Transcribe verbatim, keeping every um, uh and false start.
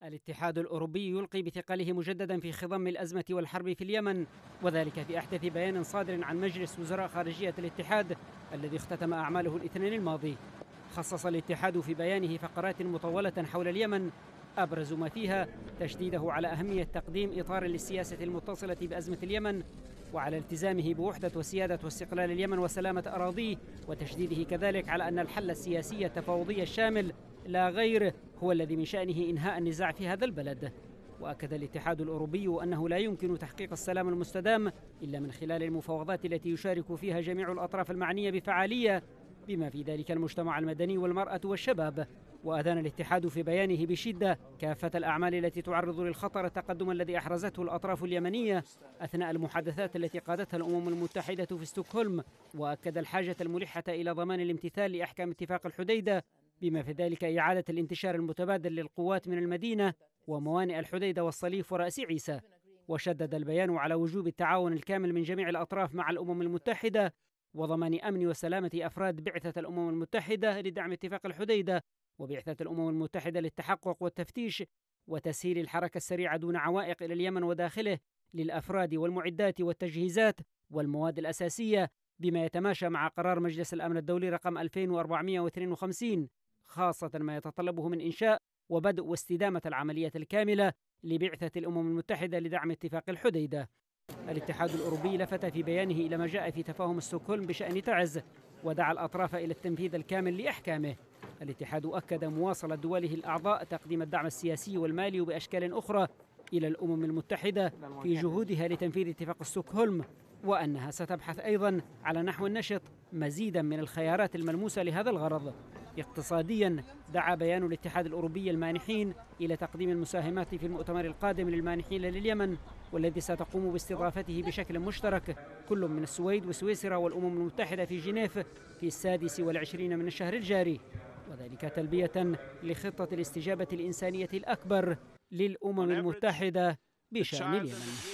الاتحاد الأوروبي يلقي بثقله مجددا في خضم الأزمة والحرب في اليمن، وذلك في أحدث بيان صادر عن مجلس وزراء خارجية الاتحاد الذي اختتم أعماله الاثنين الماضي. خصص الاتحاد في بيانه فقرات مطولة حول اليمن، أبرز ما فيها تشديده على أهمية تقديم إطار للسياسة المتصلة بأزمة اليمن، وعلى التزامه بوحدة وسيادة واستقلال اليمن وسلامة أراضيه، وتشديده كذلك على أن الحل السياسي التفاوضي الشامل لا غير هو الذي من شأنه إنهاء النزاع في هذا البلد. وأكد الاتحاد الأوروبي أنه لا يمكن تحقيق السلام المستدام إلا من خلال المفاوضات التي يشارك فيها جميع الأطراف المعنية بفعالية، بما في ذلك المجتمع المدني والمرأة والشباب. وأدان الاتحاد في بيانه بشدة كافة الأعمال التي تعرض للخطر التقدم الذي أحرزته الأطراف اليمنية أثناء المحادثات التي قادتها الأمم المتحدة في ستوكهولم، وأكد الحاجة الملحة إلى ضمان الامتثال لأحكام اتفاق الحديدة، بما في ذلك إعادة الانتشار المتبادل للقوات من المدينة وموانئ الحديدة والصليف ورأس عيسى. وشدد البيان على وجوب التعاون الكامل من جميع الأطراف مع الأمم المتحدة وضمان أمن وسلامة أفراد بعثة الأمم المتحدة لدعم اتفاق الحديدة وبعثة الأمم المتحدة للتحقق والتفتيش وتسهيل الحركة السريعة دون عوائق إلى اليمن وداخله للأفراد والمعدات والتجهيزات والمواد الأساسية، بما يتماشى مع قرار مجلس الأمن الدولي رقم ألفين وأربعمائة واثنين وخمسين، خاصة ما يتطلبه من إنشاء وبدء واستدامة العملية الكاملة لبعثة الأمم المتحدة لدعم اتفاق الحديدة. الاتحاد الأوروبي لفت في بيانه إلى ما جاء في تفاهم ستوكهولم بشأن تعز، ودعا الأطراف إلى التنفيذ الكامل لأحكامه. الاتحاد أكد مواصلة دوله الأعضاء تقديم الدعم السياسي والمالي وبأشكال أخرى إلى الأمم المتحدة في جهودها لتنفيذ اتفاق ستوكهولم، وأنها ستبحث أيضا على نحو النشط مزيدا من الخيارات الملموسة لهذا الغرض. اقتصاديا، دعا بيان الاتحاد الأوروبي المانحين إلى تقديم المساهمات في المؤتمر القادم للمانحين لليمن، والذي ستقوم باستضافته بشكل مشترك كل من السويد وسويسرا والأمم المتحدة في جنيف في السادس والعشرين من الشهر الجاري، وذلك تلبية لخطة الاستجابة الإنسانية الأكبر للأمم المتحدة بشأن اليمن.